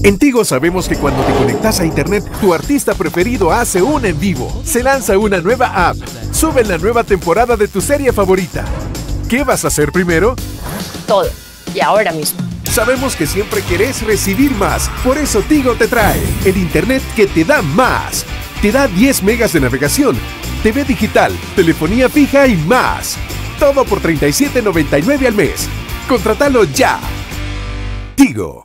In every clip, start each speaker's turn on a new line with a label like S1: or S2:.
S1: En Tigo sabemos que cuando te conectas a internet, tu artista preferido hace un en vivo. Se lanza una nueva app. Sube la nueva temporada de tu serie favorita. ¿Qué vas a hacer primero?
S2: Todo. Y ahora mismo.
S1: Sabemos que siempre querés recibir más. Por eso Tigo te trae el internet que te da más. Te da 10 megas de navegación, TV digital, telefonía fija y más. Todo por $37.99 al mes. Contratalo ya. Tigo.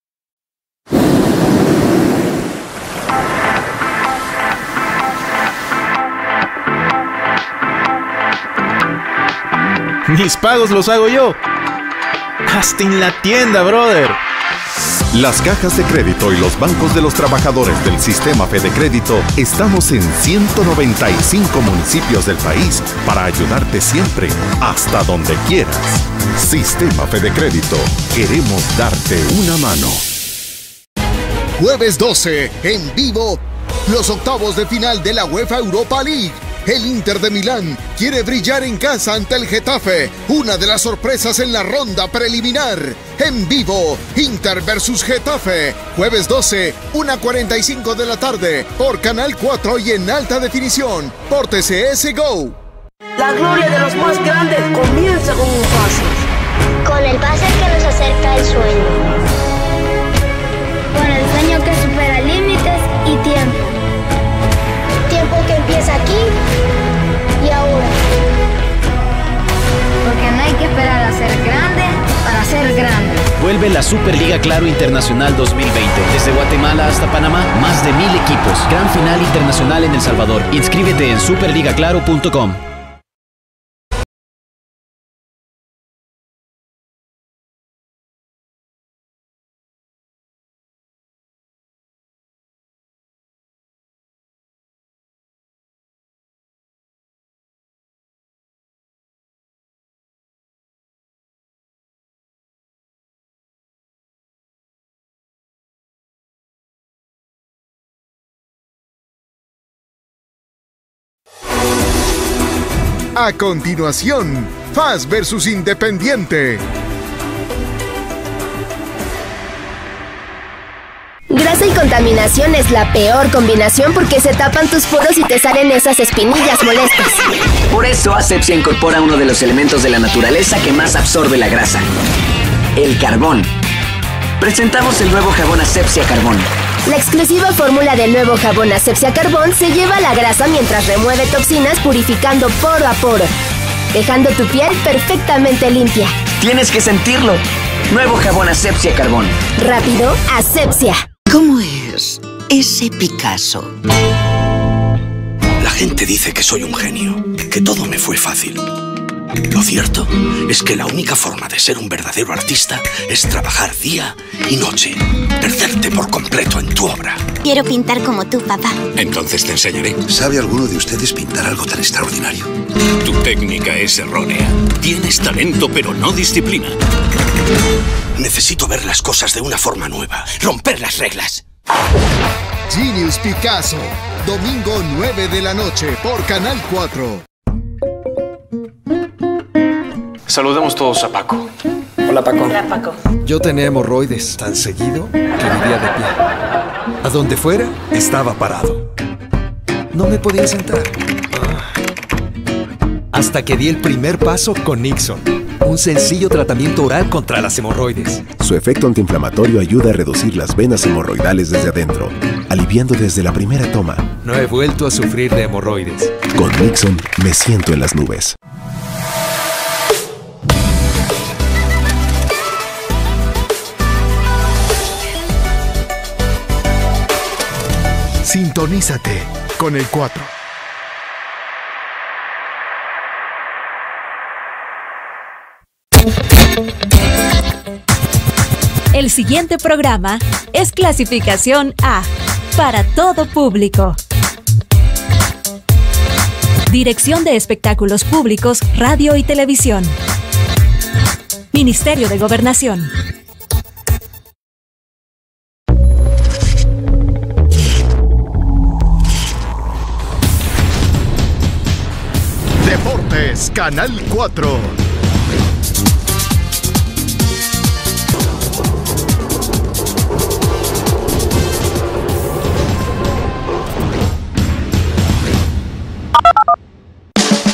S3: Mis pagos los hago yo. Hasta en la tienda, brother.
S4: Las cajas de crédito y los bancos de los trabajadores del sistema FedeCrédito estamos en 195 municipios del país para ayudarte siempre, hasta donde quieras. Sistema FedeCrédito, queremos darte una mano.
S5: Jueves 12, en vivo, los octavos de final de la UEFA Europa League. El Inter de Milán quiere brillar en casa ante el Getafe, una de las sorpresas en la ronda preliminar. En vivo, Inter versus Getafe, jueves 12, 1:45 de la tarde, por Canal 4 y en alta definición, por TCS GO.
S6: La gloria de los más grandes comienza con un pase.
S7: Con el pase que nos acerca al sueño.
S8: Con el sueño que supera límites y tiempo.
S7: Tiempo que empieza aquí y ahora.
S8: Porque no hay que esperar a ser grande para ser grande.
S9: Vuelve la Superliga Claro Internacional 2020. Desde Guatemala hasta Panamá, más de 1000 equipos. Gran final internacional en El Salvador. Inscríbete en superligaclaro.com.
S5: A continuación, FAS versus Independiente.
S10: Grasa y contaminación es la peor combinación porque se tapan tus poros y te salen esas espinillas molestas.
S11: Por eso Asepsia incorpora uno de los elementos de la naturaleza que más absorbe la grasa: el carbón. Presentamos el nuevo jabón Asepsia Carbón.
S10: La exclusiva fórmula del nuevo jabón Asepsia Carbón se lleva la grasa mientras remueve toxinas, purificando poro a poro, dejando tu piel perfectamente limpia.
S11: Tienes que sentirlo. Nuevo jabón Asepsia Carbón.
S10: Rápido, Asepsia.
S12: ¿Cómo es ese Picasso?
S13: La gente dice que soy un genio, que todo me fue fácil. Lo cierto es que la única forma de ser un verdadero artista es trabajar día y noche, perderte por completo en tu obra.
S7: Quiero pintar como tú, papá.
S13: Entonces te enseñaré.
S14: ¿Sabe alguno de ustedes pintar algo tan extraordinario?
S13: Tu técnica es errónea. Tienes talento, pero no disciplina. Necesito ver las cosas de una forma nueva, romper las reglas.
S5: Genius Picasso, domingo 9 de la noche por Canal 4.
S15: Saludemos todos a Paco.
S16: Hola, Paco.
S2: Hola, Paco.
S16: Yo tenía hemorroides tan seguido que vivía de pie. A donde fuera, estaba parado. No me podía sentar. Hasta que di el primer paso con Nixon, un sencillo tratamiento oral contra las hemorroides.
S17: Su efecto antiinflamatorio ayuda a reducir las venas hemorroidales desde adentro, aliviando desde la primera toma.
S16: No he vuelto a sufrir de hemorroides.
S17: Con Nixon me siento en las nubes.
S5: Sintonízate con el 4.
S18: El siguiente programa es clasificación A, para todo público. Dirección de Espectáculos Públicos, Radio y Televisión. Ministerio de Gobernación.
S5: Deportes, Canal 4.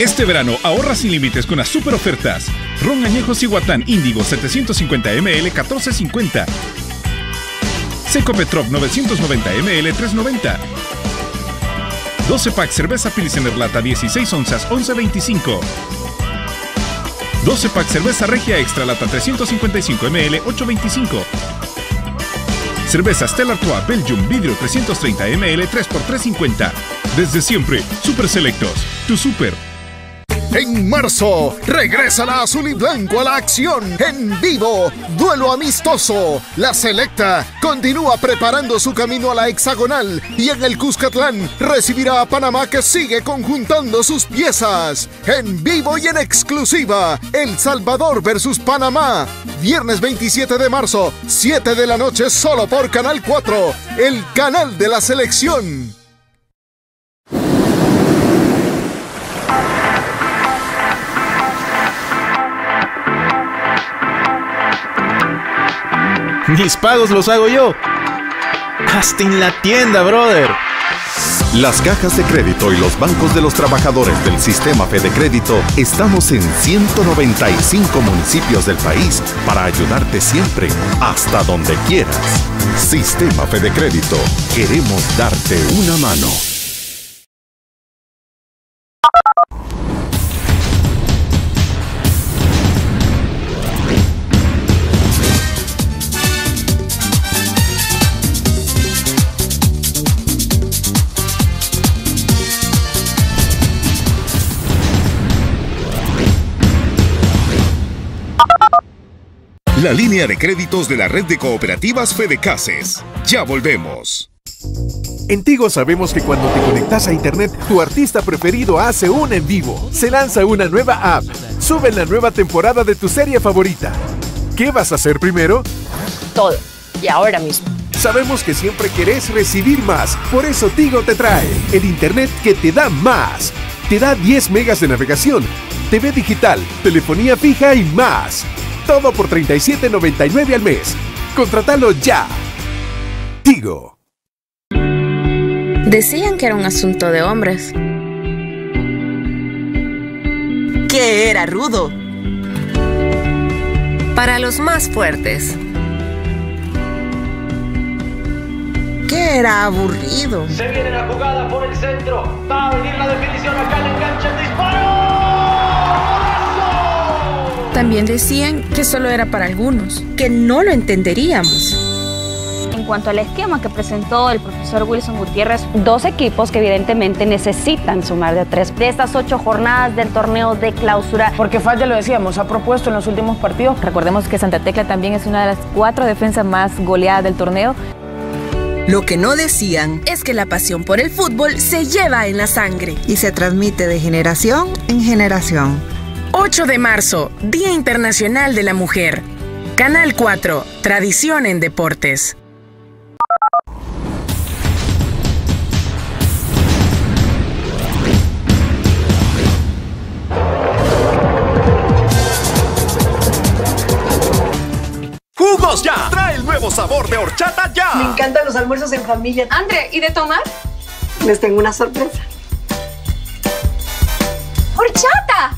S19: Este verano ahorra sin límites con las super ofertas. Ron añejo Cihuatán Índigo 750 ml 14.50. Seco Petrov 990 ml 3.90. 12 pack cerveza Pilsener Lata 16 onzas 11.25. 12 pack cerveza Regia Extra Lata 355 ml 8.25. Cerveza Stella Artois Belgium Vidrio 330 ml 3x3.50. Desde siempre, Super Selectos, tu super.
S5: En marzo, regresa la azul y blanco a la acción en vivo. Duelo amistoso. La Selecta continúa preparando su camino a la hexagonal y en el Cuscatlán recibirá a Panamá, que sigue conjuntando sus piezas. En vivo y en exclusiva, El Salvador versus Panamá. Viernes 27 de marzo, 7 de la noche, solo por Canal 4, el canal de la selección.
S3: Mis pagos los hago yo. Hasta en la tienda, brother.
S4: Las cajas de crédito y los bancos de los trabajadores del sistema FedeCrédito estamos en 195 municipios del país para ayudarte siempre, hasta donde quieras. Sistema FedeCrédito. Queremos darte una mano.
S1: La línea de créditos de la red de cooperativas Fedecases. Ya volvemos. En Tigo sabemos que cuando te conectas a internet, tu artista preferido hace un en vivo. Se lanza una nueva app. Sube la nueva temporada de tu serie favorita. ¿Qué vas a hacer primero?
S2: Todo. Y ahora mismo.
S1: Sabemos que siempre querés recibir más. Por eso Tigo te trae el internet que te da más. Te da 10 megas de navegación, TV digital, telefonía fija y más. Todo por $37.99 al mes. Contratalo ya. Tigo.
S20: Decían que era un asunto de hombres.
S21: Que era rudo.
S20: Para los más fuertes.
S21: Que era aburrido.
S6: Se viene la jugada por el centro. Va a venir la definición acá, el enganche, el disparo.
S20: También decían que solo era para algunos, que no lo entenderíamos.
S8: En cuanto al esquema que presentó el profesor Wilson Gutiérrez, 2 equipos que evidentemente necesitan sumar de 3 de estas 8 jornadas del torneo de clausura.
S2: Porque Falla, lo decíamos, ha propuesto en los últimos partidos.
S22: Recordemos que Santa Tecla también es una de las 4 defensas más goleadas del torneo.
S21: Lo que no decían
S20: es que la pasión por el fútbol se lleva en la sangre
S21: y se transmite de generación en generación.
S20: 8 de marzo, Día Internacional de la Mujer. Canal 4, Tradición en Deportes.
S23: ¡Jugos ya! ¡Trae el nuevo sabor de horchata ya!
S6: Me encantan los almuerzos en familia.
S8: Andre, ¿y de tomar?
S6: Les tengo una sorpresa.
S8: ¡Horchata!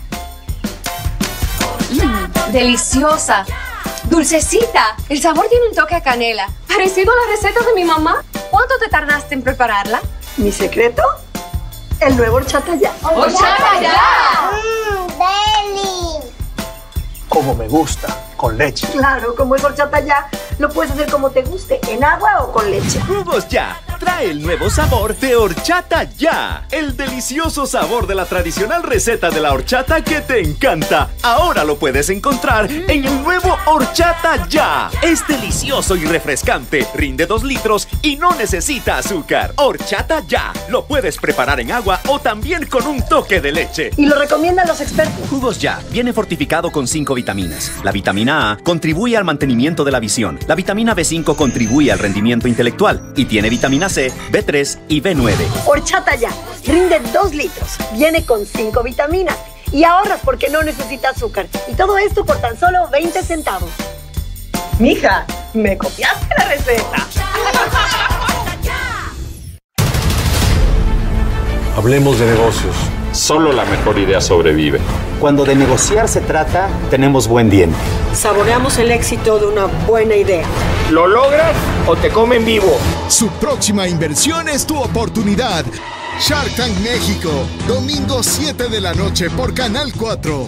S8: Deliciosa, dulcecita. El sabor tiene un toque a canela, parecido a la receta de mi mamá. ¿Cuánto te tardaste en prepararla?
S6: ¿Mi secreto? El nuevo horchata ya.
S8: ¡Horchata ya!
S6: ¡Deli! Como me gusta, con leche. Claro, como es horchata ya, lo puedes hacer como te guste, en agua o con leche.
S23: ¡Jugos ya! Trae el nuevo sabor de horchata ya. El delicioso sabor de la tradicional receta de la horchata que te encanta. Ahora lo puedes encontrar en el nuevo horchata ya. Es delicioso y refrescante, rinde 2 litros y no necesita azúcar. Horchata ya. Lo puedes preparar en agua o también con un toque de leche.
S6: Y lo recomiendan los expertos.
S23: Jugos ya. Viene fortificado con 5 vitaminas. La vitamina A contribuye al mantenimiento de la visión. La vitamina B5 contribuye al rendimiento intelectual. Y tiene vitamina C, B3 y B9.
S6: Horchata ya. Rinde 2 litros. Viene con 5 vitaminas. Y ahorras porque no necesita azúcar. Y todo esto por tan solo 20 centavos. Mija, me copiaste la receta.
S24: Hablemos de negocios.
S9: solo la mejor idea sobrevive.
S10: Cuando de negociar se trata, tenemos buen diente.
S6: Saboreamos el éxito de una buena idea.
S11: ¿Lo logras o te comen vivo?
S5: Su próxima inversión es tu oportunidad. Shark Tank México, domingo 7 de la noche por Canal 4.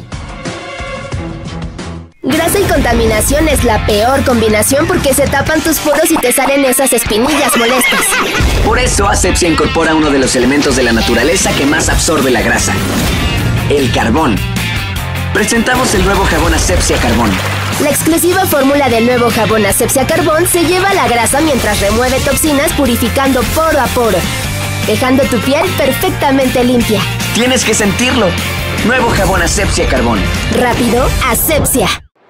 S7: Grasa y contaminación es la peor combinación porque se tapan tus poros y te salen esas espinillas molestas.
S24: Por eso Asepsia incorpora uno de los elementos de la naturaleza que más absorbe la grasa: el carbón. Presentamos el nuevo jabón Asepsia Carbón.
S7: La exclusiva fórmula del nuevo jabón Asepsia Carbón se lleva la grasa mientras remueve toxinas, purificando poro a poro, dejando tu piel perfectamente limpia.
S24: Tienes que sentirlo. Nuevo jabón Asepsia Carbón.
S7: Rápido, Asepsia.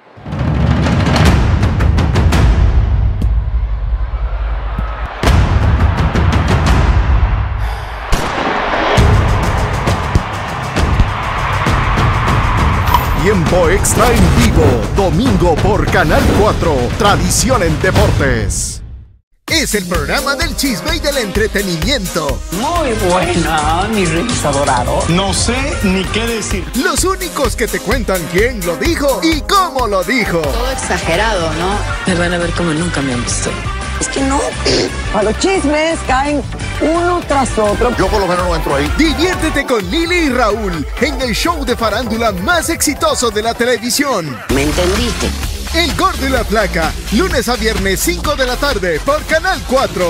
S5: Tiempo extra en vivo, domingo por Canal 4, Tradición en Deportes. Es el programa del chisme y del entretenimiento.
S25: Muy buena, mi reyes adorado.
S5: No sé ni qué decir. Los únicos que te cuentan quién lo dijo y cómo lo dijo.
S2: Todo exagerado, ¿no?
S22: Me van a ver como nunca me han visto.
S25: Es que no. A los chismes caen uno tras otro.
S5: Yo por lo menos no entro ahí. Diviértete con Lili y Raúl en el show de farándula más exitoso de la televisión.
S25: ¿Me entendiste?
S5: El Gordo y la Flaca, lunes a viernes 5 de la tarde por Canal 4.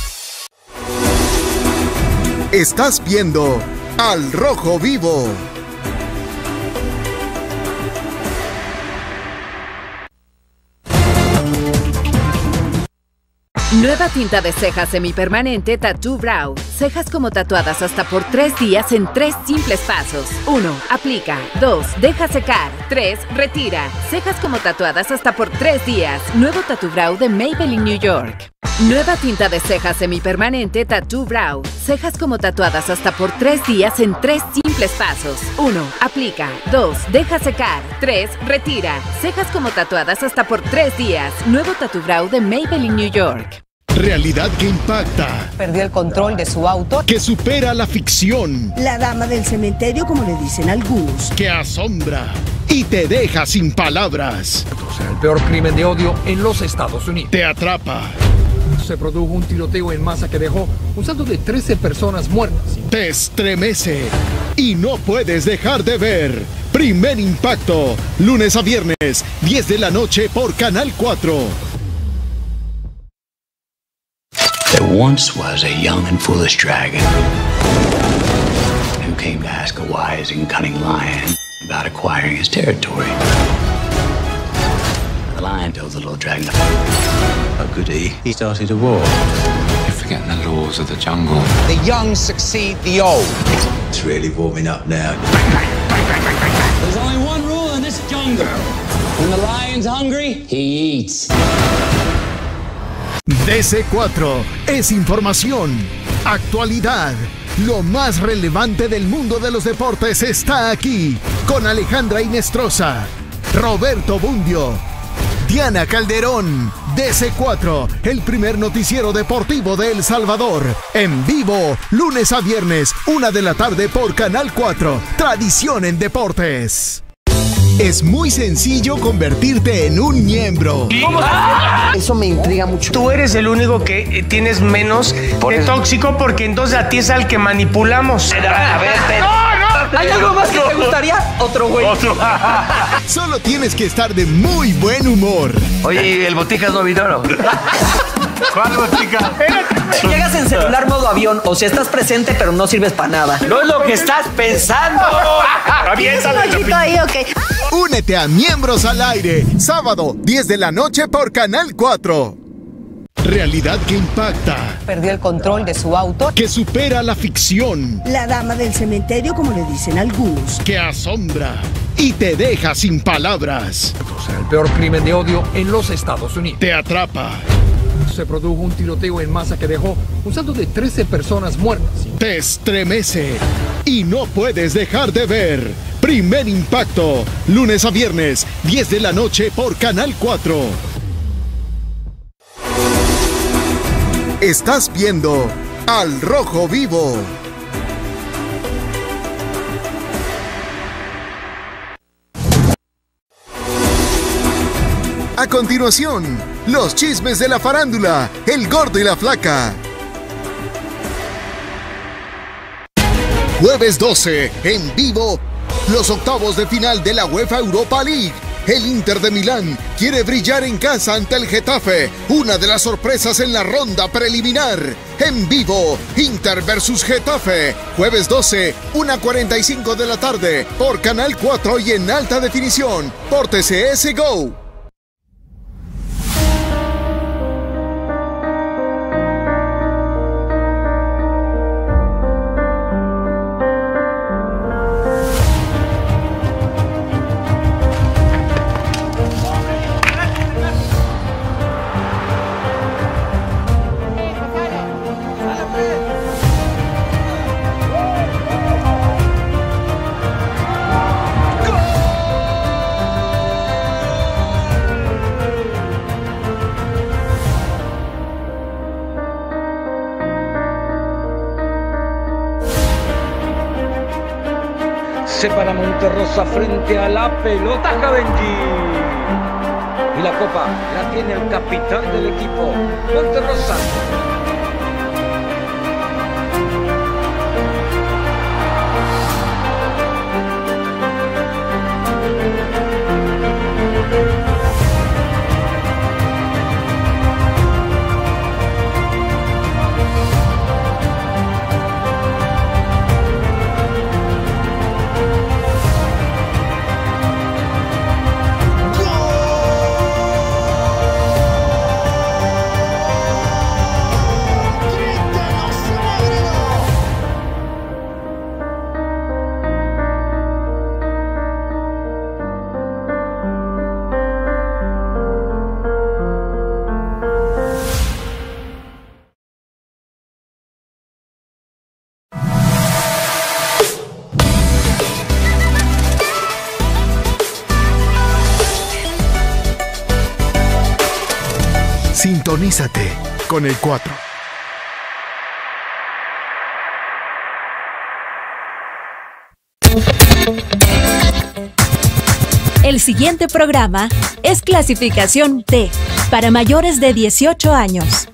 S5: Estás viendo Al Rojo Vivo.
S26: Nueva tinta de cejas semipermanente Tattoo Brow. Cejas como tatuadas hasta por 3 días en 3 simples pasos. 1. Aplica. 2. Deja secar. 3. Retira. Cejas como tatuadas hasta por 3 días. Nuevo Tattoo Brow de Maybelline New York. Nueva tinta de cejas semipermanente Tattoo Brow. Cejas como tatuadas hasta por 3 días en 3 simples pasos. 1. Aplica. 2. Deja secar. 3. Retira. Cejas como tatuadas hasta por 3 días. Nuevo Tattoo Brow de Maybelline New York.
S5: Realidad que impacta.
S25: Perdió el control de su auto.
S5: Que supera la ficción.
S6: La dama del cementerio, como le dicen algunos.
S5: Que asombra y te deja sin palabras.
S27: El peor crimen de odio en los Estados Unidos.
S5: Te atrapa.
S27: Se produjo un tiroteo en masa que dejó un saldo de 13 personas muertas.
S5: Te estremece y no puedes dejar de ver. Primer Impacto, lunes a viernes, 10 de la noche por Canal 4.
S13: There once was a young and foolish dragon who came to ask a wise and cunning lion about acquiring his territory. The lion told the little dragon, "Oh goody, he started a war."
S15: You're forgetting the laws of the jungle.
S11: The young succeed the old.
S13: It's really warming up now.
S28: There's only one rule in this jungle. When the lion's hungry, he eats.
S5: DC4 es información, actualidad. Lo más relevante del mundo de los deportes está aquí, con Alejandra Inestrosa, Roberto Bundio, Diana Calderón. DC4, el primer noticiero deportivo de El Salvador. En vivo, lunes a viernes, 1 de la tarde por Canal 4. Tradición en Deportes. Es muy sencillo convertirte en un miembro.
S11: Eso me intriga mucho. Tú eres el único que tienes menos de tóxico porque entonces a ti es al que manipulamos.
S28: A ver,
S11: no.
S28: ¿Hay algo más que te gustaría? Otro güey.
S5: Solo tienes que estar de muy buen humor.
S28: Oye, ¿el Botijas no vino, no?
S11: ¿Cuál botica?
S28: Si llegas en celular modo avión, o si estás presente pero no sirves para nada.
S11: No es lo que estás pensando.
S5: Únete a Miembros al Aire, sábado, 10 de la noche por Canal 4. Realidad que impacta.
S25: Perdió el control de su auto.
S5: Que supera la ficción.
S6: La dama del cementerio, como le dicen algunos.
S5: Que asombra y te deja sin palabras.
S27: El peor crimen de odio en los Estados Unidos.
S5: Te atrapa.
S27: Se produjo un tiroteo en masa que dejó un saldo de 13 personas muertas.
S5: Te estremece y no puedes dejar de ver. Primer Impacto, lunes a viernes, 10 de la noche por Canal 4. Estás viendo Al Rojo Vivo. A continuación, los chismes de la farándula, el gordo y la flaca. Jueves 12, en vivo, los octavos de final de la UEFA Europa League. El Inter de Milán quiere brillar en casa ante el Getafe, una de las sorpresas en la ronda preliminar. En vivo, Inter versus Getafe, jueves 12, 1:45 de la tarde, por Canal 4 y en alta definición, por TCS GO.
S3: Se para Monterrosa frente a la pelota, Benji. Y la copa la tiene el capitán del equipo, Monterrosa.
S5: Sintonízate con el 4.
S4: El siguiente programa es clasificación D, para mayores de 18 años.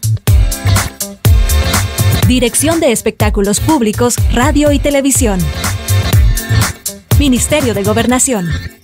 S4: Dirección de Espectáculos Públicos, Radio y Televisión. Ministerio de Gobernación.